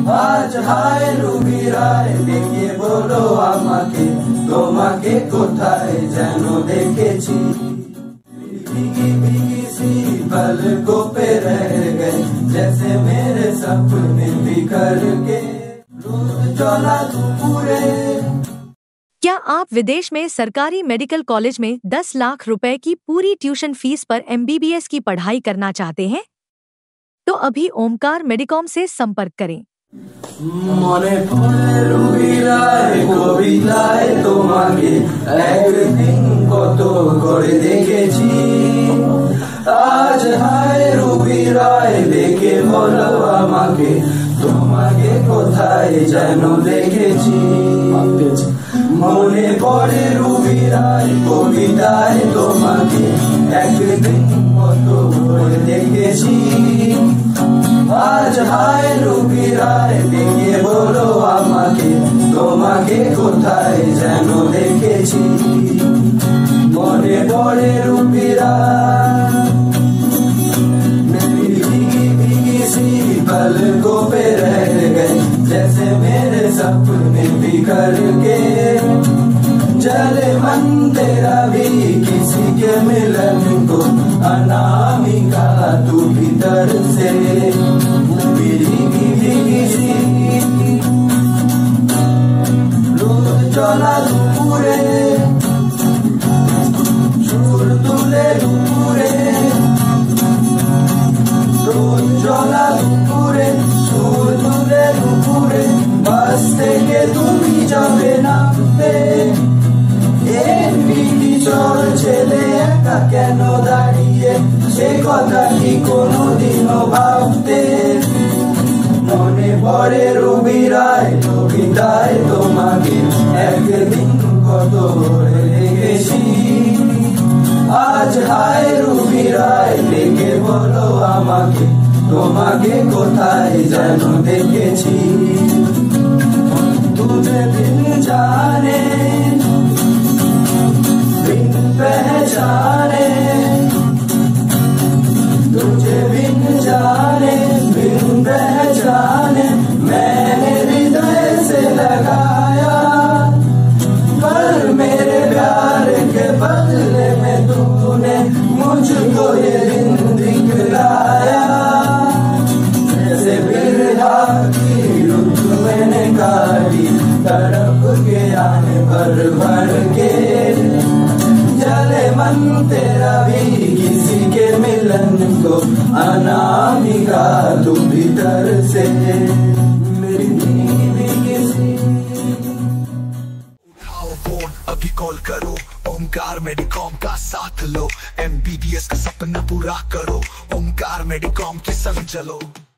আজ হায় রুবিরায় ডেকে বলো আমাকে, তোমাকে কোথায় যেন দেখেছি। भीगी भीगी सी पलकों पे रह गए, जैसे मेरे सपने बिखर के रोज चला तू पूरे। क्या आप विदेश में सरकारी मेडिकल कॉलेज में 10 लाख रुपए की पूरी ट्यूशन फीस पर MBBS की पढ़ाई करना चाहते हैं? तो अभी ओमकार मेडिकॉम से संपर्क करें। মনে পড়ে রুবিরায় কবিতায় তোমাকে একদিন কত করে দেখেছি। আজ হায় রুবিরায় দেখে বলো আমাকে, তোমাকে কোথায় যেন দেখেছি। মনে পড়ে রুবিরায় কবিতায় তোমাকে একদিন কত করে দেখেছি। আজ হায় রুবিরায় ডেকে বলো আমাকে, তোমাকে কোথায় যেন দেখেছি। মনে পড়ে রুবিরায় भीगी भीगी सी पलकों पे रह गए, जैसे मेरे सपने बिखर के। जले मन तेरा भी किसी के मिलन को, अनामिका तू भीतर से। भीगी भीगी सी रोज चला दुपुरे, সুর তুলে দুপুরে। রোজ চলা দুপুরে, সুর তুলে দুপুরে। বাস থেকে তুমি যাবে নামতে, এমনি চল ছেলে একা কেন দাঁড়িয়ে, সে কথা কি কোনোদিনও ভাবতে। মনে পড়ে রুবিরায় কবিতায় তোমাকে একদিন কত করে দেখেছি। আজ হায় রুবিরায় ডেকে বলো আমাকে, তোমাকে কোথায় যেন দেখেছি। तुझे बिन जाने बिन पहचाने, तुझे बिन जाने बिन पहचाने मैंने हृदय से लगाया। पर मेरे प्यार के बदले में तूने मुझको ये दिन दिखलाया। जैसे बिरहा की रुत मैंने काटी, तड़प के आने भर भर के। जले मन तेरा भी किसी के मिलन को, अनामिका तू भीतर से। मेरी भी किसी अभी कॉल करो, ओमकार मेडिकॉम का साथ लो। MBBS का सपना पूरा करो, ओमकार मेडिकॉम के संग चलो।